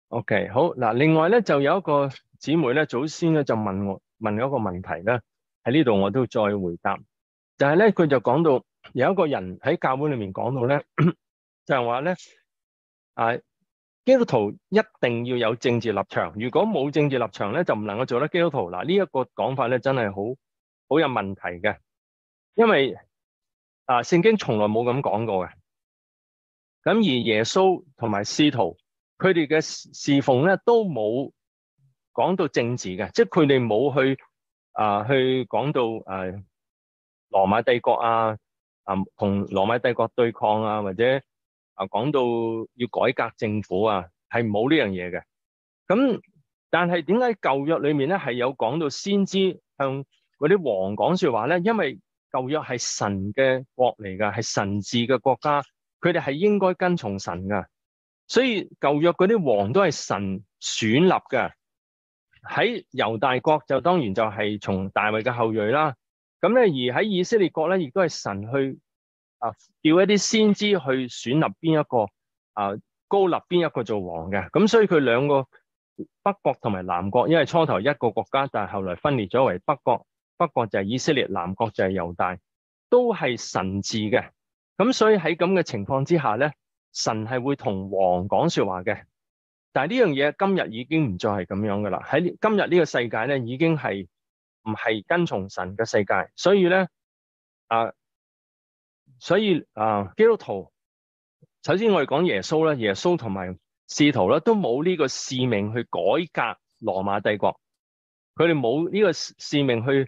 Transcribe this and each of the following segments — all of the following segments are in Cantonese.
OK，好嗱。另外咧就有一個姊妹咧，早先咧就問咗一個問題咧，喺呢度我都再回答。就係咧，佢就講到有一個人喺教會裏面講到咧，就係話咧啊，基督徒一定要有政治立場，如果冇政治立場咧，就唔能夠做得基督徒。嗱，呢一個講法咧真係好有問題嘅，因為聖經從來冇咁講過嘅。咁而耶穌同埋使徒佢哋嘅侍奉咧都冇講到政治嘅，即係佢哋冇去講到羅馬帝國同羅馬帝國對抗或者講到要改革政府係冇呢樣嘢嘅。咁但係點解舊約裏面咧係有講到先知向嗰啲王講說話咧？因為舊約係神嘅國嚟噶，係神治嘅國家，佢哋係應該跟從神噶。所以舊約嗰啲王都係神選立嘅。喺猶大國就當然就係從大衛嘅後裔啦。咁咧而喺以色列國咧，亦都係神去叫一啲先知去選立邊一個高立邊一個做王嘅。咁所以佢兩個北國同埋南國，因為初頭一個國家，但係後來分裂咗為北國，北國就係以色列，南國就係猶大，都係神治嘅。咁所以喺咁嘅情況之下咧，神係會同王講說話嘅。但係呢樣嘢今日已經唔再係咁樣噶啦。喺今日呢個世界咧，已經係唔係跟從神嘅世界。所以咧基督徒，首先我哋講耶穌咧，耶穌同埋使徒咧都冇呢個使命去改革羅馬帝國，佢哋冇呢個使命去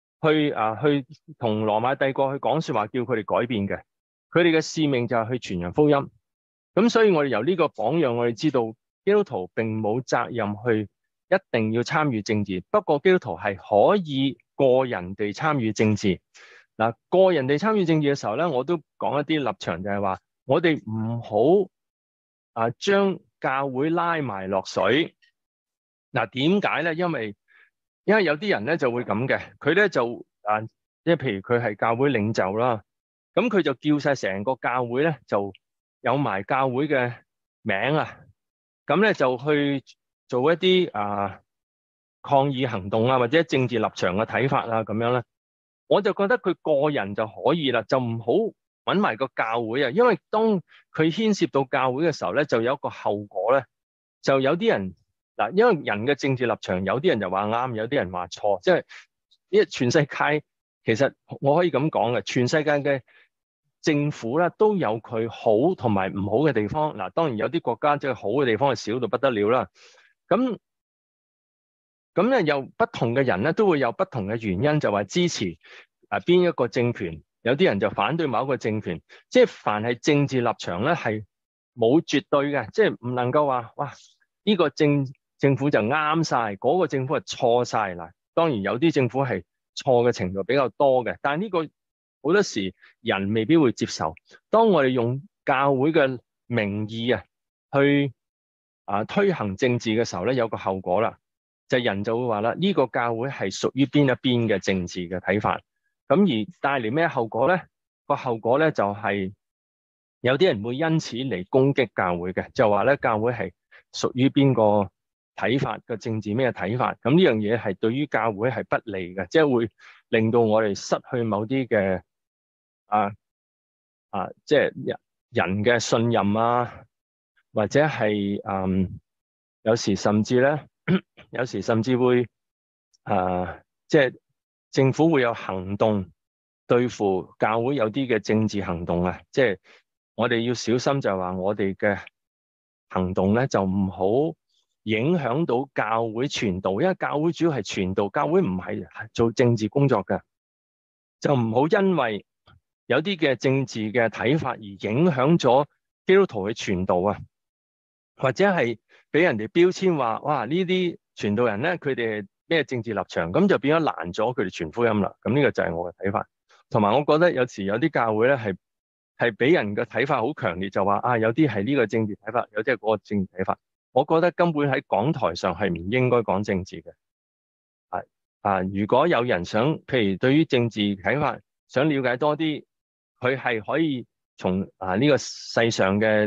同羅馬帝國去講說話，叫佢哋改變嘅。佢哋嘅使命就係去傳揚福音。咁所以我哋由呢個榜樣，我哋知道基督徒並冇責任去一定要參與政治。不過基督徒係可以個人地參與政治。嗱，個人地參與政治嘅時候咧，我都講一啲立場，就係話我哋唔好將教會拉埋落水。嗱，點解咧？因為有啲人咧就會咁嘅，佢咧就即係譬如佢係教會領袖啦，咁佢就叫晒成個教會咧就有埋教會嘅名咁咧就去做一啲抗議行動或者政治立場嘅睇法咁樣咧。我就覺得佢個人就可以啦，就唔好揾埋個教會因為當佢牽涉到教會嘅時候咧，就有一個後果咧，就有啲人因為人嘅政治立場，有啲人就話啱，有啲人話錯，即係因為全世界其實我可以咁講嘅，全世界嘅政府咧都有佢好同埋唔好嘅地方。當然有啲國家即係好嘅地方係少到不得了啦。咁咧，有不同嘅人咧，都會有不同嘅原因，就話支持邊一個政權，有啲人就反對某一個政權。即係凡係政治立場咧，係冇絕對嘅，即係唔能夠話哇呢個政府就啱晒，嗰個政府係錯晒。當然有啲政府係錯嘅程度比較多嘅，但係呢個好多時人未必會接受。當我哋用教會嘅名義去推行政治嘅時候咧，有個後果啦。就人就會話啦，呢個教會係屬於邊一邊嘅政治嘅睇法，咁而帶嚟咩後果咧？個後果咧就係有啲人會因此嚟攻擊教會嘅，就話咧教會係屬於邊個睇法嘅政治咩睇法，咁呢樣嘢係對於教會係不利嘅，即係會令到我哋失去某啲嘅即係人嘅信任或者係有時甚至咧。有時甚至會即係政府會有行動對付教會有啲嘅政治行動即係我哋要小心，就係話我哋嘅行動咧就唔好影響到教會傳道，因為教會主要係傳道，教會唔係做政治工作嘅，就唔好因為有啲嘅政治嘅睇法而影響咗基督徒去傳道或者係俾人哋標籤話，哇呢啲傳道人咧，佢哋係咩政治立場，咁就變咗難咗佢哋傳福音啦。咁呢個就係我嘅睇法。同埋我覺得有時有啲教會咧係俾人嘅睇法好強烈，就話有啲係呢個政治睇法，有啲係嗰個政治睇法。我覺得根本喺講台上係唔應該講政治嘅。如果有人想，譬如對於政治睇法想了解多啲，佢係可以從呢個世上嘅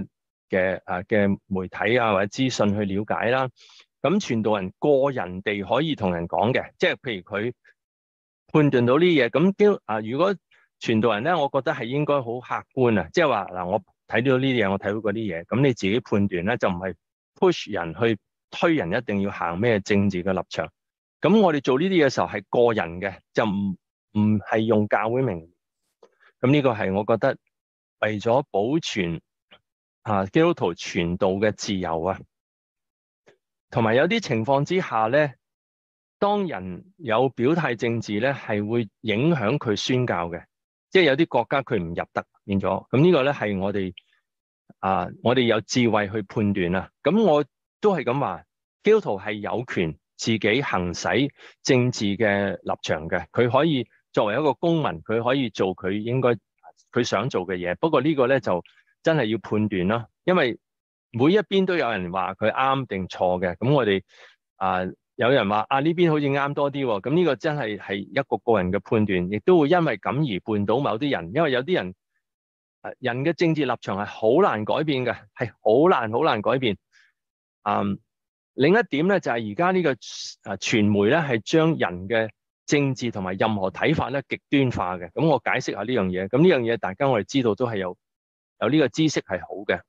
嘅媒體啊或者資訊去了解啦。咁傳道人個人地可以同人講嘅，即係譬如佢判斷到呢啲嘢，咁如果傳道人咧，我覺得係應該好客觀啊，即係話嗱，我睇到呢啲嘢，我睇到嗰啲嘢，咁你自己判斷咧，就唔係 push 人去推人一定要行咩政治嘅立場。咁我哋做呢啲嘅時候係個人嘅，就唔係用教會名。咁呢個係我覺得為咗保存基督徒傳道嘅自由啊，同埋有啲情況之下咧，當人有表態政治咧，係會影響佢宣教嘅。即係有啲國家佢唔入得變咗，咁呢個咧係我哋有智慧去判斷啊。咁我都係咁話，基督徒係有權自己行使政治嘅立場嘅，佢可以作為一個公民，佢可以做佢應該佢想做嘅嘢。不過呢個咧就真係要判斷咯，因為每一邊都有人話佢啱定錯嘅。咁我哋有人話呢邊好似啱多啲喎，咁呢個真係一個人嘅判斷，亦都會因為咁而絆倒某啲人，因為有啲人人嘅政治立場係好難改變嘅，係好難改變。另一點咧就係而家呢個傳媒咧係將人嘅政治同埋任何睇法咧極端化嘅。咁我解釋下呢樣嘢，咁呢樣嘢大家我哋知道都係有呢個知識係好嘅。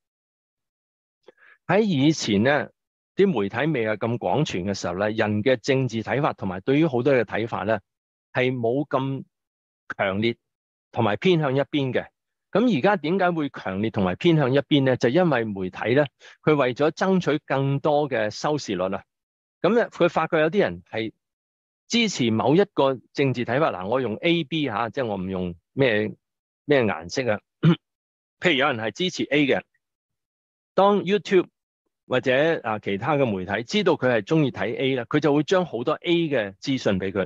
喺以前咧，啲媒體未係咁廣傳嘅時候咧，人嘅政治睇法同埋對於好多嘅睇法咧係冇咁強烈同埋偏向一邊嘅。咁而家點解會強烈同埋偏向一邊咧？就因為媒體咧，佢為咗爭取更多嘅收視率啊，咁咧佢發覺有啲人係支持某一個政治睇法。嗱，我用 A、B 吓，即係我唔用咩顏色啊。譬如有人係支持 A 嘅，當 YouTube 或者其他嘅媒體知道佢係中意睇 A 啦，佢就會將好多 A 嘅資訊俾佢。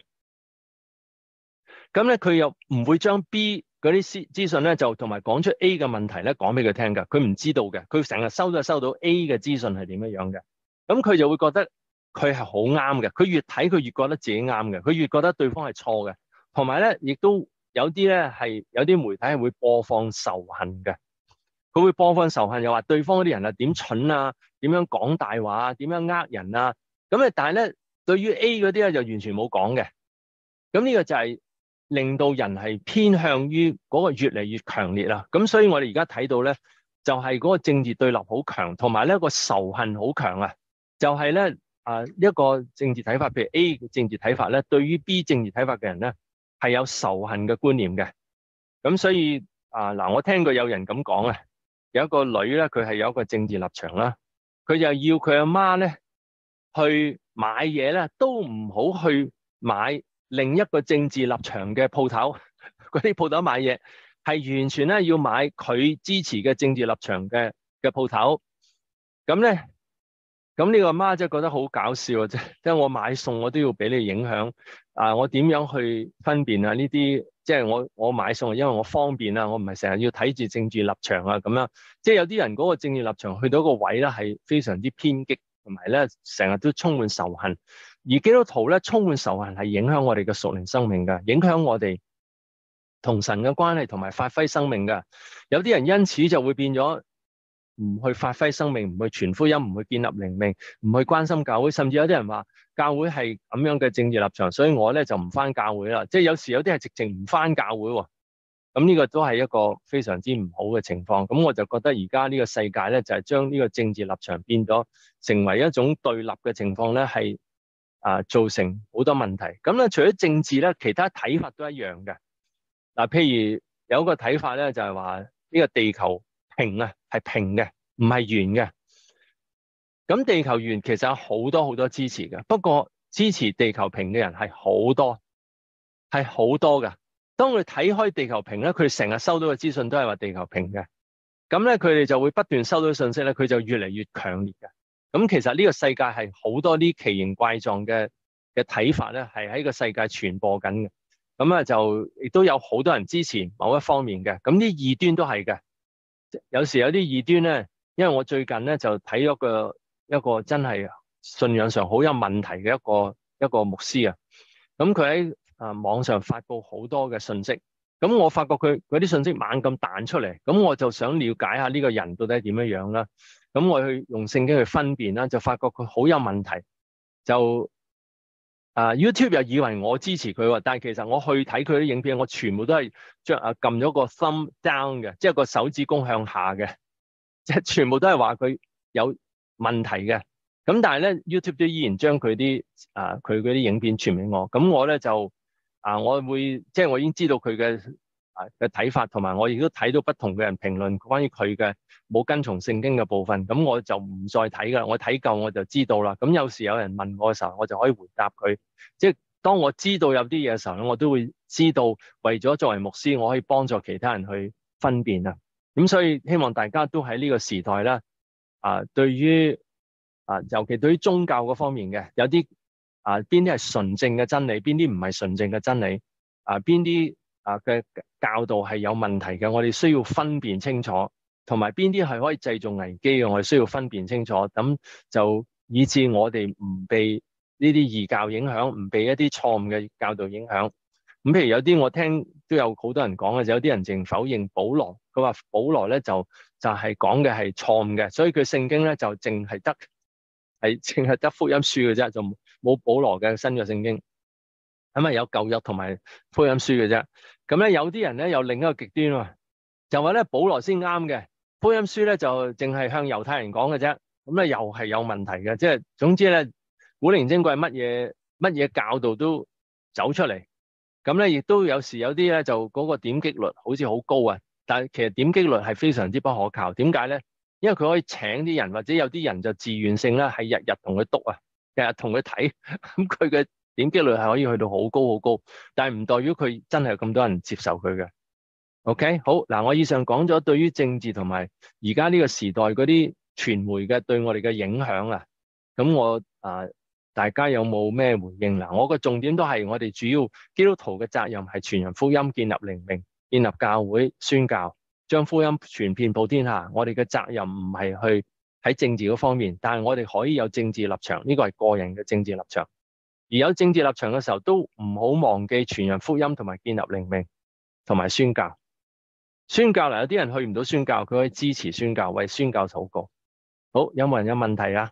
咁咧佢又唔會將 B 嗰啲資訊咧就同埋講出 A 嘅問題咧講俾佢聽㗎，佢唔知道嘅，佢成日收到 A 嘅資訊係點樣嘅，咁佢就會覺得佢係好啱嘅，佢越睇佢越覺得自己啱嘅，佢越覺得對方係錯嘅，同埋咧亦都有啲咧係有啲媒體係會播放仇恨嘅，佢會播放仇恨，又話對方嗰啲人啊點蠢啊，點樣講大話啊，點樣呃人啊，咁咧但係咧對於 A 嗰啲咧就完全冇講嘅，咁呢個就係令到人係偏向於嗰個越嚟越強烈啦，咁所以我哋而家睇到咧，就係嗰個政治對立好強，同埋呢個仇恨好強啊！就係咧一個政治睇法，譬如 A 嘅政治睇法咧，對於 B 政治睇法嘅人咧係有仇恨嘅觀念嘅。咁所以嗱，我聽過有人咁講啊，有一個女咧，佢係有一個政治立場啦，佢就要佢阿媽咧去買嘢咧，都唔好去買另一個政治立場嘅鋪頭，嗰啲鋪頭買嘢係完全咧要買佢支持嘅政治立場嘅鋪頭。咁咧，咁呢個阿媽真係覺得好搞笑啊！即係我買餸我都要俾你影響我點樣去分辨呢啲？即係我買餸因為我方便啊，我唔係成日要睇住政治立場啊咁樣。即係有啲人嗰個政治立場去到一個位咧係非常之偏激，同埋咧成日都充滿仇恨。而基督徒咧充滿仇恨係影響我哋嘅屬靈生命㗎，影響我哋同神嘅關係同埋發揮生命㗎。有啲人因此就會變咗唔去發揮生命，唔去傳福音，唔去建立靈命，唔去關心教會，甚至有啲人話教會係咁樣嘅政治立場，所以我咧就唔返教會啦。即係有時有啲係直情唔返教會喎。咁呢個都係一個非常之唔好嘅情況。咁我就覺得而家呢個世界咧就係將呢個政治立場變咗成為一種對立嘅情況咧，係造成好多問題。咁咧除咗政治咧，其他睇法都一樣嘅。嗱，譬如有一個睇法咧，就係話呢個地球平啊，係平嘅，唔係圓嘅。咁地球圓其實有好多好多支持嘅，不過支持地球平嘅人係好多嘅。當佢睇開地球平咧，佢成日收到嘅資訊都係話地球平嘅。咁咧佢哋就會不斷收到信息咧，佢就越嚟越強烈嘅。咁其實呢個世界係好多啲奇形怪狀嘅睇法咧，係喺個世界傳播緊嘅。咁就亦都有好多人支持某一方面嘅。咁啲異端都係嘅。有時有啲異端咧，因為我最近咧就睇咗一個真係信仰上好有問題嘅一個牧師啊。咁佢喺網上發布好多嘅信息。 咁我發覺佢嗰啲信息猛咁彈出嚟，咁我就想了解下呢個人到底係點樣樣啦。咁我去用聖經去分辨啦，就發覺佢好有問題。就YouTube 又以為我支持佢喎，但係其實我去睇佢啲影片，我全部都係撳咗個 thumb down 嘅，即係個手指公向下嘅，即係全部都係話佢有問題嘅。咁但係咧 YouTube 都依然將佢啲佢嗰啲影片傳俾我，咁我咧就我會即係我已經知道佢嘅睇法，同埋我亦都睇到不同嘅人評論關於佢嘅冇跟從聖經嘅部分，咁我就唔再睇噶啦。我睇夠我就知道啦。咁有時有人問我嘅時候，我就可以回答佢。即係當我知道有啲嘢嘅時候咧，我都會知道為咗作為牧師，我可以幫助其他人去分辨啊。咁所以希望大家都喺呢個時代咧，對於尤其對於宗教嗰方面嘅，有啲邊啲係純正嘅真理，邊啲唔係純正嘅真理，邊啲嘅教導係有問題嘅，我哋需要分辨清楚，同埋邊啲係可以製造危機嘅，我哋需要分辨清楚，咁就以致我哋唔被呢啲異教影響，唔被一啲錯誤嘅教導影響。咁譬如有啲我聽都有好多人講嘅，有啲人淨否認保羅，佢話保羅咧就係講嘅係錯誤嘅，所以佢聖經咧就淨係得福音書嘅啫，就冇保羅嘅新約聖經。咁有舊約同埋福音書嘅啫。咁咧有啲人咧有另一個極端喎，就話咧保羅先啱嘅，福音書咧就淨係向猶太人講嘅啫。咁咧又係有問題嘅，即係總之咧古靈精怪乜嘢教導都走出嚟。咁咧亦都有時有啲咧就嗰個點擊率好似好高啊，但係其實點擊率係非常之不可靠。點解咧？因為佢可以請啲人，或者有啲人就自願性咧係日日同佢篤啊，日日同佢睇，咁佢嘅點擊率係可以去到好高好高，但係唔代表佢真係有咁多人接受佢嘅。OK， 好嗱，我以上講咗對於政治同埋而家呢個時代嗰啲傳媒嘅對我哋嘅影響啊，咁我大家有冇咩回應嗱？我個重點都係我哋主要基督徒嘅責任係傳揚福音、建立靈命、建立教會、宣教，將福音傳遍普天下。我哋嘅責任唔係去喺政治嗰方面，但係我哋可以有政治立場，呢個係個人嘅政治立場。而有政治立場嘅時候，都唔好忘記傳揚福音同埋建立靈命同埋宣教。宣教嗱，有啲人去唔到宣教，佢可以支持宣教，為宣教禱告。好，有冇人有問題啊？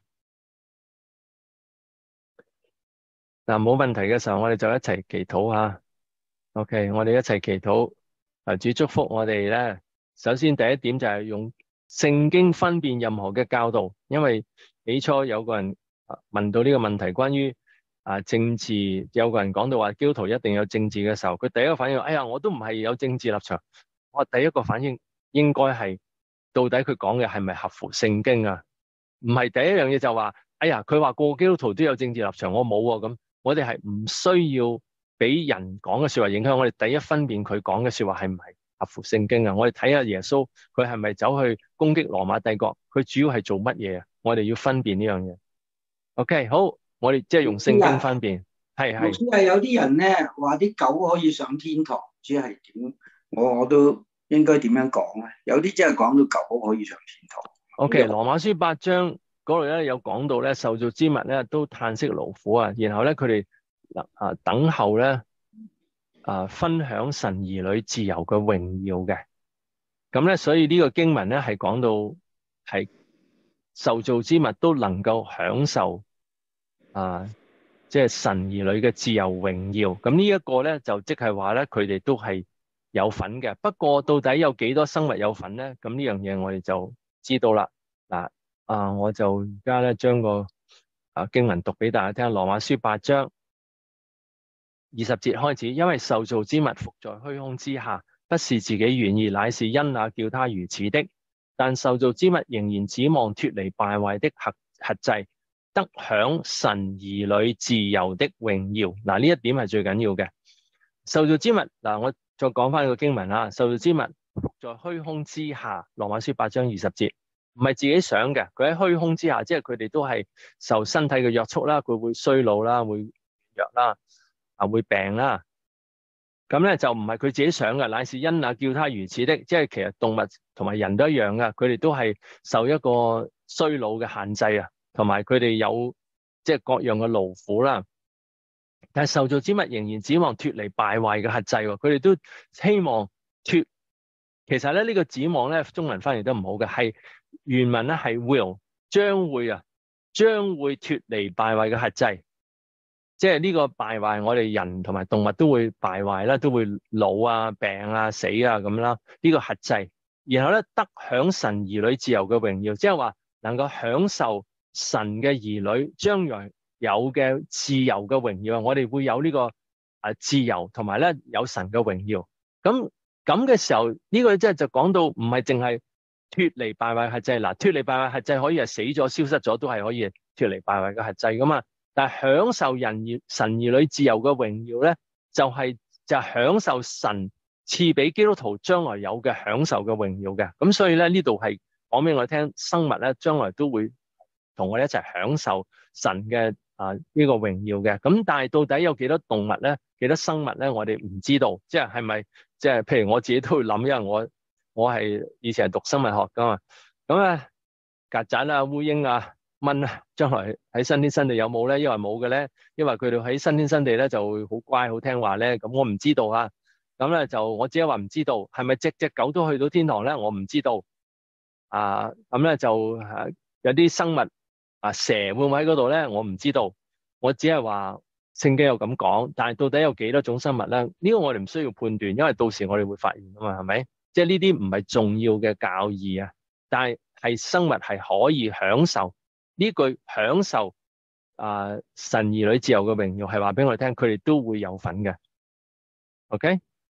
嗱，冇問題嘅時候，我哋就一齊祈禱吓。OK， 我哋一齊祈禱，主祝福我哋咧。首先第一點就係用聖經分辨任何嘅教導，因為起初有個人問到呢個問題，關於政治，有個人講到話基督徒一定有政治嘅時候，佢第一個反應，哎呀，我都唔係有政治立場。我第一個反應應該係，到底佢講嘅係咪合乎聖經啊？唔係第一樣嘢就話，哎呀，佢話個個基督徒都有政治立場，我冇喎。咁我哋係唔需要俾人講嘅說話影響，我哋第一分辨佢講嘅說話係唔係合乎聖經啊？我哋睇下耶穌，佢係咪走去攻擊羅馬帝國？佢主要係做乜嘢啊？我哋要分辨呢樣嘢。OK， 好，我哋即係用聖經分辨。係。 主要係有啲人咧話啲狗可以上天堂，主要係點？我都應該點樣講咧？有啲真係講到狗可以上天堂。 OK，羅馬書8章嗰度咧有講到咧，受造之物咧都嘆息勞苦啊，然後咧佢哋等候咧分享神兒女自由嘅榮耀嘅。咁咧，所以呢個經文咧係講到係受造之物都能夠享受即係神兒女嘅自由榮耀。咁呢一個咧就即係話咧佢哋都係有份嘅。不過到底有幾多生物有份咧？咁呢樣嘢我哋就知道啦。嗱，我就而家咧將個經文讀俾大家聽。羅馬書8章20節開始，因為受造之物伏在虛空之下，不是自己願意，乃是因那叫他如此的。但受造之物仍然指望脫離敗壞的轄制，得享神兒女自由的榮耀。嗱，呢一點係最緊要嘅。受造之物嗱，我再講翻個經文啦。受造之物伏在虛空之下，羅馬書8章20節。唔係自己想嘅，佢喺虛空之下，即係佢哋都係受身體嘅約束啦，佢會衰老啦，會弱啦，會病啦。咁咧就唔係佢自己想嘅，乃是因那叫他如此的，即係其實動物同埋人都一樣噶，佢哋都係受一個衰老嘅限制啊，同埋佢哋有即係各樣嘅勞苦啦。 但係受造之物仍然指望脫離敗壞嘅轄制喎，佢哋都希望脫。其實咧呢個指望咧中文翻譯得唔好嘅，係原文咧係 will 將會脫離敗壞嘅轄制，即係呢個敗壞，我哋人同埋動物都會敗壞啦，都會老啊、病啊、死啊咁啦。呢個轄制，然後咧得享神兒女自由嘅榮耀，即係話能夠享受神嘅兒女將來有嘅自由嘅榮耀，我哋會有呢個自由，同埋咧有神嘅榮耀。咁嘅時候，呢個即係就講到唔係淨係脫離敗壞轄制。嗱，脫離敗壞轄制可以係死咗、消失咗，都係可以脫離敗壞嘅轄制噶嘛。但係享受神兒女自由嘅榮耀咧，就係享受神賜俾基督徒將來有嘅享受嘅榮耀嘅。咁所以咧呢度係講俾我聽，生物咧將來都會同我哋一齊享受神嘅呢個榮耀嘅。咁但係到底有幾多動物咧？幾多生物咧？我哋唔知道，即係咪即係譬如我自己都會諗，因為我係以前係讀生物學噶嘛。咁咧曱甴啊、烏蠅啊、蚊啊，將來喺新天新地有冇咧？因為冇嘅咧，因為佢哋喺新天新地咧就會好乖好聽話咧。咁我唔知道啊。咁咧就我只係話唔知道，係咪隻狗都去到天堂咧？我唔知道。咁咧就有啲生物蛇會唔會喺嗰度咧？我唔知道。我只係話聖經有咁講，但係到底有幾多種生物咧？呢個我哋唔需要判斷，因為到時我哋會發現啊嘛，係咪？即係呢啲唔係重要嘅教義啊，但係生物係可以享受呢句享受神兒女自由嘅榮耀，係話俾我哋聽，佢哋都會有份嘅。OK，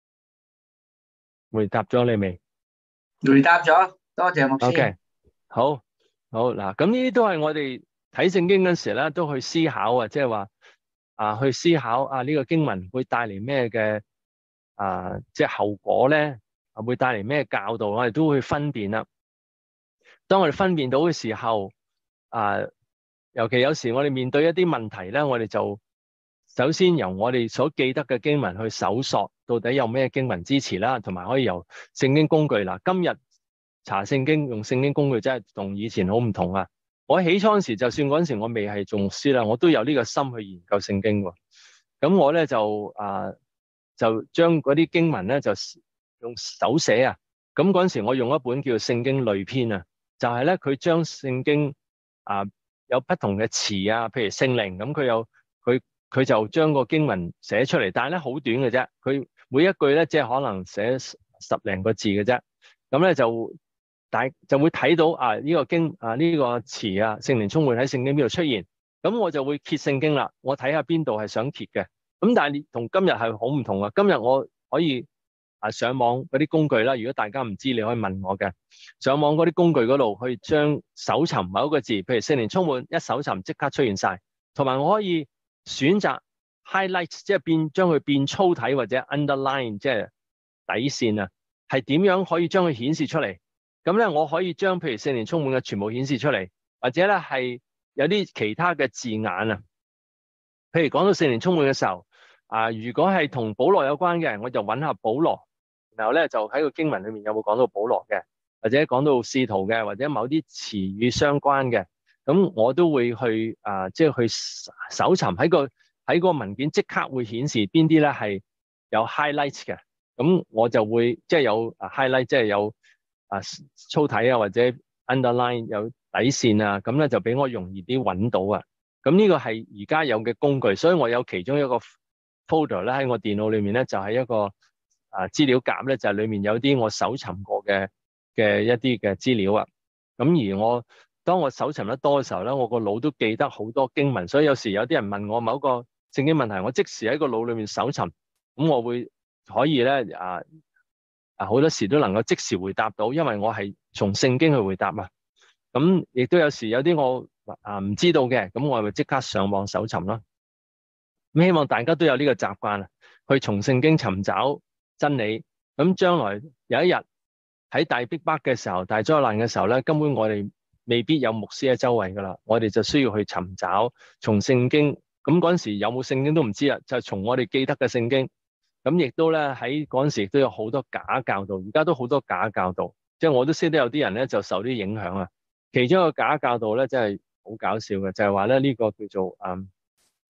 回答咗你未？ 回答咗，多謝牧師。 OK， 好嗱，咁呢啲都係我哋睇聖經嗰時咧，都去思考啊，即係話去思考呢個經文會帶嚟咩嘅即係後果咧，會帶嚟咩教導，我哋都會分辨啦。當我哋分辨到嘅時候，尤其有時我哋面對一啲問題咧，我哋就首先由我哋所記得嘅經文去搜索，到底有咩經文支持啦，同埋可以由聖經工具啦。今日查聖經用聖經工具真係同以前好唔同啊！我起初嗰時，就算嗰陣時我未係做牧師啦，我都有呢個心去研究聖經喎。咁我咧就將嗰啲經文咧就用手寫啊。咁嗰陣時我用一本叫做聖經類篇啊，就係咧佢將聖經有不同嘅詞啊，譬如聖靈咁，佢就將個經文寫出嚟，但係咧好短嘅啫，佢每一句咧即係可能寫10零個字嘅啫。咁咧就會睇到呢個經呢個詞聖靈充滿喺聖經邊度出現，咁我就會揭聖經啦，我睇下邊度係想揭嘅。咁但係同今日係好唔同啊！今日我可以上網嗰啲工具啦，如果大家唔知，你可以問我嘅。上網嗰啲工具嗰度去將搜尋某一個字，譬如聖靈充滿，一搜尋即刻出現晒。同埋我可以選擇 highlight， 即係將佢變粗體，或者 underline， 即係底線啊，係點樣可以將佢顯示出嚟？咁咧，我可以將譬如聖靈充滿嘅全部顯示出嚟，或者咧係有啲其他嘅字眼啊。譬如講到聖靈充滿嘅時候，如果係同保羅有關嘅，我就揾下保羅，然後咧就喺個經文裏面有冇講到保羅嘅，或者講到使徒嘅，或者某啲詞語相關嘅，咁我都會去即係去搜尋喺個文件即刻會顯示邊啲咧係有 highlight 嘅，咁我就會即係有highlight， 即係有粗體或者 underline 有底線啊，咁咧就俾我容易啲揾到啊。咁呢個係而家有嘅工具，所以我有其中一個 folder 咧喺我電腦裏面咧，就係一個資料夾咧，就係裏面有啲我搜尋過嘅一啲嘅資料啊。咁而當我搜尋得多嘅時候咧，我個腦都記得好多經文，所以有時有啲人問我某個聖經問題，我即時喺個腦裏面搜尋，咁我會可以咧好多時都能夠即時回答到，因為我係從聖經去回答啊。咁亦都有時有啲我唔知道嘅，咁我咪即刻上網搜尋咯。咁希望大家都有呢個習慣去從聖經尋找真理。咁將來有一日喺大逼迫嘅時候、大災難嘅時候咧，根本我哋未必有牧師喺周圍噶啦，我哋就需要去尋找從聖經。咁嗰陣時有冇聖經都唔知啊，就係從我哋記得嘅聖經。咁亦都咧喺嗰陣時亦都有好多假教導，而家都好多假教導，即係我都識得有啲人咧就受啲影響啊。其中一個假教導咧真係好搞笑嘅，就係話咧呢個叫做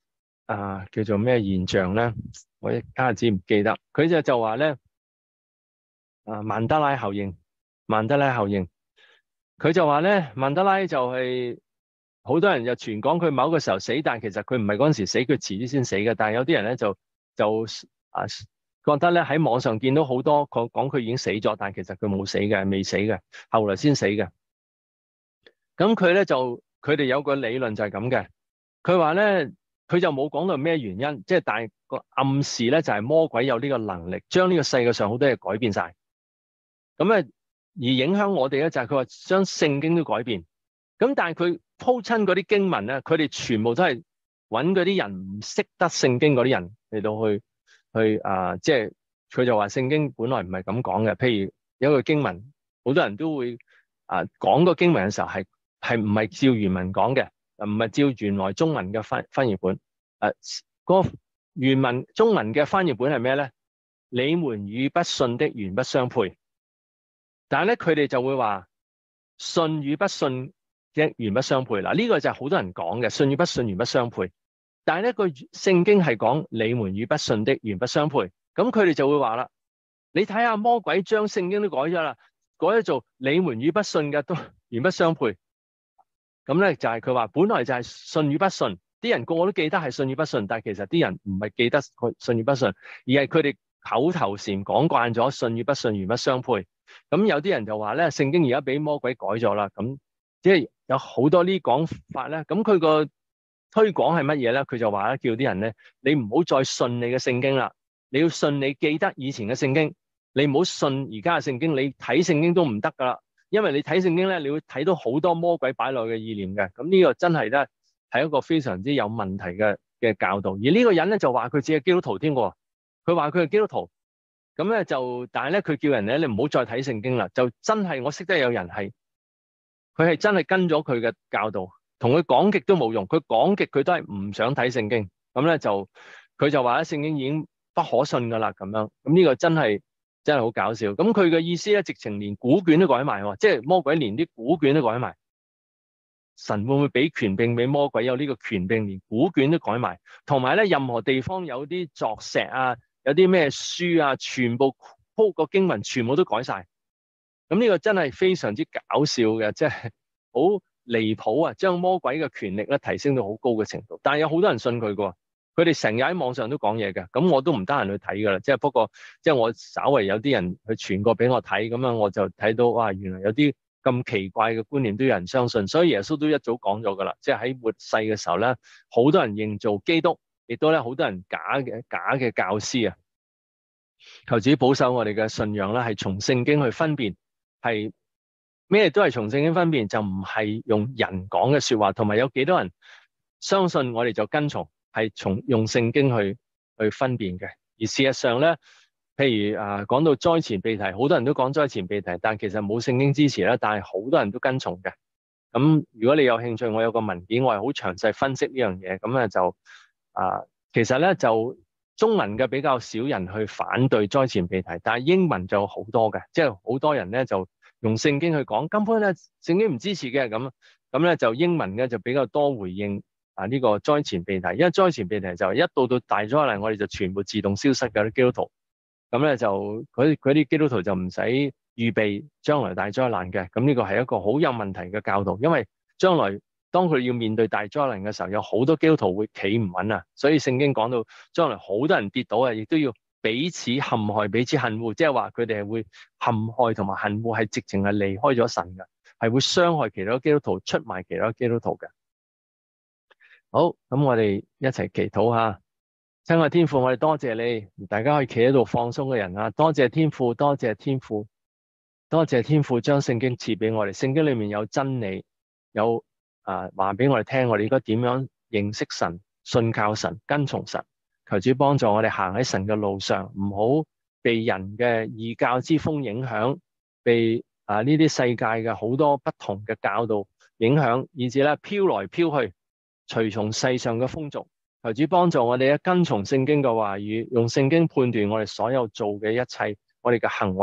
叫做咩現象咧？我一下子唔記得。佢就話咧曼德拉效應，曼德拉效應。佢就話咧曼德拉就係好多人就傳講佢某個時候死，但係其實佢唔係嗰陣時死，佢遲啲先死嘅。但係有啲人咧就覺得咧喺網上見到好多講佢已經死咗，但係其實佢冇死嘅，未死嘅，後來先死嘅。咁佢哋有個理論就係咁嘅。佢話咧，佢就冇講到咩原因，即係但係個暗示咧就係魔鬼有呢個能力，將呢個世界上好多嘢改變晒。咁咧而影響我哋咧就係佢話將聖經都改變。咁但係佢鋪親嗰啲經文咧，佢哋全部都係揾嗰啲人唔識得聖經嗰啲人嚟到去即係佢就話聖經本來唔係咁講嘅。譬如有一個經文，好多人都會講個經文嘅時候係唔係照原文講嘅，唔係照原來中文嘅翻譯本。嗰個原文中文嘅翻譯本係咩咧？你們與不信的原不相配。但係咧，佢哋就會話信與不信嘅原不相配。嗱，呢個就係好多人講嘅，信與不信原不相配。但係咧，個聖經係講你們與不信的原不相配。咁佢哋就會話啦，你睇下魔鬼將聖經都改咗啦，改咗做你們與不信嘅都原不相配。咁咧就係佢話本來就係信與不信，啲人個個都記得係信與不信，但係其實啲人唔係記得信與不信，而係佢哋口頭禪講慣咗信與不信原不相配。咁有啲人就話咧，聖經而家俾魔鬼改咗啦，咁即係有好多呢講法咧。咁佢個推廣係乜嘢咧？佢就話咧，叫啲人咧，你唔好再信你嘅聖經啦，你要信你記得以前嘅聖經，你唔好信而家嘅聖經，你睇聖經都唔得噶啦，因為你睇聖經咧，你會睇到好多魔鬼擺落嘅意念嘅。咁呢個真係咧係一個非常之有問題嘅教導。而呢個人咧就話佢自己係基督徒添喎，佢話佢係基督徒。咁咧但係咧佢叫人咧，你唔好再睇聖經啦。就真係我識得有人係，佢係真係跟咗佢嘅教導，同佢講極都冇用，佢講極佢都係唔想睇聖經。咁咧佢就話咧聖經已經不可信噶啦咁樣。咁呢個真係好搞笑。咁佢嘅意思咧，直情連古卷都改埋，即係魔鬼連啲古卷都改埋。神會唔會俾權柄俾魔鬼有呢個權柄，連古卷都改埋？同埋咧，任何地方有啲鑿石啊，有啲咩書啊，全部鋪個經文全部都改晒。咁呢個真係非常之搞笑嘅，即係好離譜啊！將魔鬼嘅權力咧提升到好高嘅程度。但係有好多人信佢㗎，佢哋成日喺網上都講嘢嘅。咁我都唔得閒去睇㗎啦。即係不過，即係我稍為有啲人去傳過俾我睇，咁樣我就睇到哇，原來有啲咁奇怪嘅觀念都有人相信。所以耶穌都一早講咗㗎啦，即係喺末世嘅時候咧，好多人認做基督。亦都咧，好多人假嘅教師啊！求主保守我哋嘅信仰啦，係從聖經去分辨，係咩都係從聖經分辨，就唔係用人講嘅說話。同埋有幾多人相信我哋就跟從，係用聖經去分辨嘅。而事實上咧，譬如講到災前被提，好多人都講災前被提，但其實冇聖經支持啦，但係好多人都跟從嘅。咁如果你有興趣，我有個文件，我係好詳細分析呢樣嘢。咁咧就其實咧就中文嘅比較少人去反對災前被提，但係英文就好多嘅，即係好多人咧就用聖經去講，根本咧聖經唔支持嘅。咁咧就英文咧就比較多回應呢個災前被提，因為災前被提就一到大災難，我哋就全部自動消失嘅啲基督徒。咁咧就嗰啲基督徒就唔使預備將來大災難嘅。咁呢個係一個好有問題嘅教導，因為將來當佢要面對大災難嘅時候，有好多基督徒會企唔穩啊。所以聖經講到將來好多人跌倒啊，亦都要彼此陷害、彼此恨惡，即係話佢哋係會陷害同埋恨惡，係直情係離開咗神嘅，係會傷害其他基督徒、出賣其他基督徒嘅。好，咁我哋一齊祈禱下。親愛天父，我哋多謝你，大家可以企喺度放鬆嘅人啊，多謝天父，多謝天父，多謝天父將聖經賜俾我哋。聖經裏面有真理，有話俾我哋聽，我哋應該點樣認識神、信靠神、跟從神。求主幫助我哋行喺神嘅路上，唔好被人嘅異教之風影響，被呢啲世界嘅好多不同嘅教導影響，以至咧飄來飄去，隨從世上嘅風俗。求主幫助我哋跟從聖經嘅話語，用聖經判斷我哋所有做嘅一切，我哋嘅行為，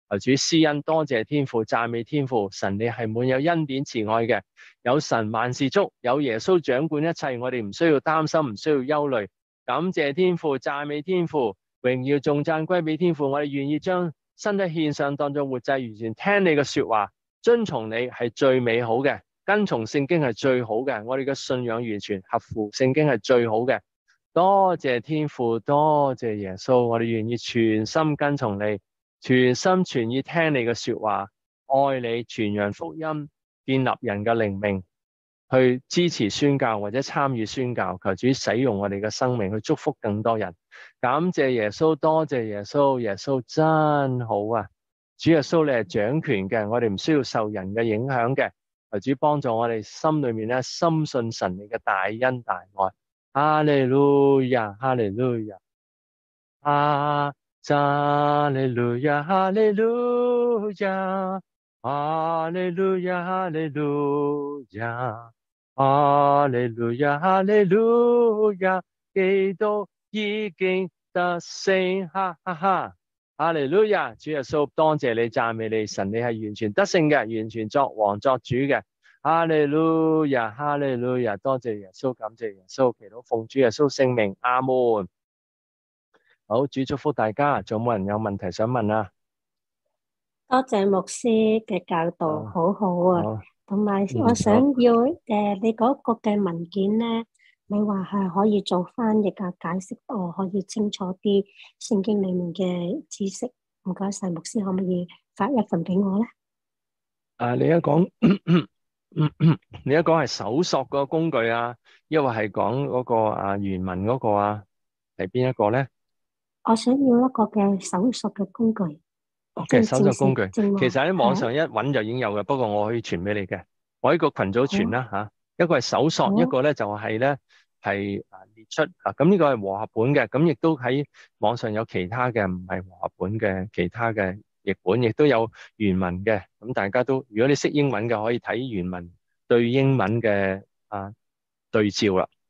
求主施恩，多謝天父，讚美天父，神你係滿有恩典慈愛嘅，有神萬事足，有耶穌掌管一切，我哋唔需要擔心，唔需要憂慮。感謝天父，讚美天父，榮耀頌讚歸俾天父。我哋願意將身體獻上，當作活祭，完全聽你嘅說話，遵從你係最美好嘅，跟從聖經係最好嘅。我哋嘅信仰完全合乎聖經係最好嘅。多謝天父，多謝耶穌，我哋願意全心跟從你，全心全意聽你嘅說話，愛你，傳揚福音，建立人嘅靈命，去支持宣教或者參與宣教。求主使用我哋嘅生命去祝福更多人。感謝耶穌，多謝耶穌，耶穌真好啊！主耶穌你係掌權嘅，我哋唔需要受人嘅影響嘅。求主幫助我哋心裏面咧，深信神你嘅大恩大愛。哈利路亞，哈利路亞，哈利路亞，哈利路亞，哈利路亞，哈利路亞，哈利路亞，哈利路亞，基督已經得勝，哈哈哈！哈利路亞，主耶穌，多謝你，讚美你，神你係完全得勝嘅，完全作王作主嘅。哈利路亞，哈利路亞，多謝耶穌，感謝耶穌，祈禱奉主耶穌聖名，阿門。好，主祝福大家，仲有冇人有問題想問啊？ 多謝牧師嘅教導，好好啊。 好， 同埋我想要你嗰個嘅文件咧，你話係可以做翻譯啊，解釋我可以清楚啲聖經裏面嘅知識。唔該晒，牧師可唔可以發一份俾我咧？ 你一講你一講係搜索個工具啊，抑或係講嗰個原文嗰個啊，係邊一個咧？ 我想要一個嘅搜索嘅工具。 嘅搜索工具，其實喺網上係一揾就已經有嘅，不過我可以傳俾你嘅，我喺個群組傳啦吓。一個係搜索，一個咧就係咧係列出啊。咁呢個係和合本嘅，咁亦都喺網上有其他嘅唔係和合本嘅其他嘅譯本，亦都有原文嘅。咁大家都，如果你識英文嘅，可以睇原文對英文嘅對照啦。